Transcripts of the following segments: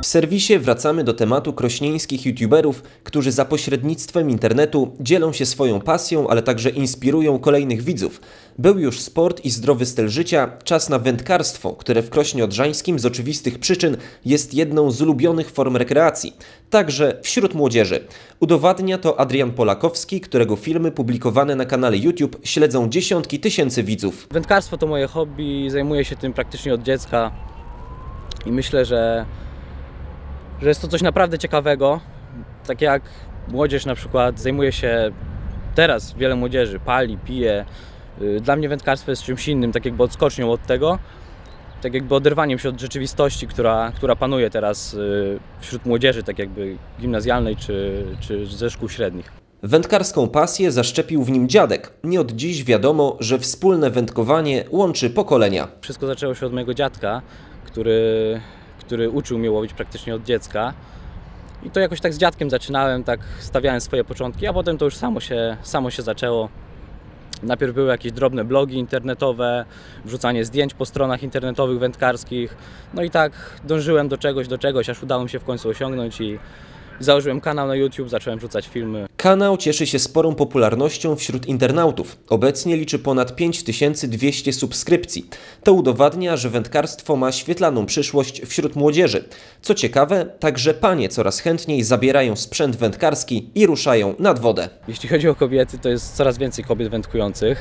W serwisie wracamy do tematu krośnieńskich youtuberów, którzy za pośrednictwem internetu dzielą się swoją pasją, ale także inspirują kolejnych widzów. Był już sport i zdrowy styl życia, czas na wędkarstwo, które w Krośnie Odrzańskim z oczywistych przyczyn jest jedną z ulubionych form rekreacji, także wśród młodzieży. Udowadnia to Adrian Polakowski, którego filmy publikowane na kanale YouTube śledzą dziesiątki tysięcy widzów. Wędkarstwo to moje hobby, zajmuję się tym praktycznie od dziecka i myślę, że jest to coś naprawdę ciekawego. Tak jak młodzież na przykład zajmuje się teraz, wiele młodzieży pali, pije. Dla mnie wędkarstwo jest czymś innym, tak jakby odskocznią od tego, tak jakby oderwaniem się od rzeczywistości, która panuje teraz wśród młodzieży, tak jakby gimnazjalnej czy ze szkół średnich. Wędkarską pasję zaszczepił w nim dziadek. Nie od dziś wiadomo, że wspólne wędkowanie łączy pokolenia. Wszystko zaczęło się od mojego dziadka, który uczył mnie łowić praktycznie od dziecka. I to jakoś tak z dziadkiem zaczynałem, tak stawiałem swoje początki, a potem to już samo się zaczęło. Najpierw były jakieś drobne blogi internetowe, wrzucanie zdjęć po stronach internetowych wędkarskich. No i tak dążyłem do czegoś, aż udało mi się w końcu osiągnąć i założyłem kanał na YouTube, zacząłem wrzucać filmy. Kanał cieszy się sporą popularnością wśród internautów. Obecnie liczy ponad 5200 subskrypcji. To udowadnia, że wędkarstwo ma świetlaną przyszłość wśród młodzieży. Co ciekawe, także panie coraz chętniej zabierają sprzęt wędkarski i ruszają nad wodę. Jeśli chodzi o kobiety, to jest coraz więcej kobiet wędkujących.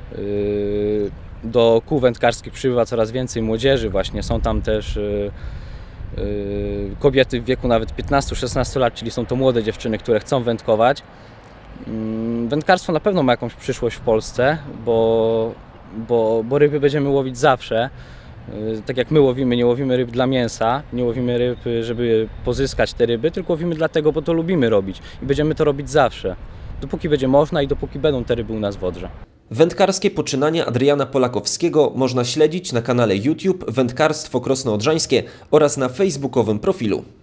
Do kół wędkarskich przybywa coraz więcej młodzieży właśnie. Są tam też kobiety w wieku nawet 15-16 lat, czyli są to młode dziewczyny, które chcą wędkować. Wędkarstwo na pewno ma jakąś przyszłość w Polsce, bo ryby będziemy łowić zawsze. Tak jak my łowimy, nie łowimy ryb dla mięsa, nie łowimy ryb, żeby pozyskać te ryby, tylko łowimy dlatego, bo to lubimy robić i będziemy to robić zawsze. Dopóki będzie można i dopóki będą te ryby u nas w Odrze. Wędkarskie poczynania Adriana Polakowskiego można śledzić na kanale YouTube Wędkarstwo Krosno Odrzańskie oraz na facebookowym profilu.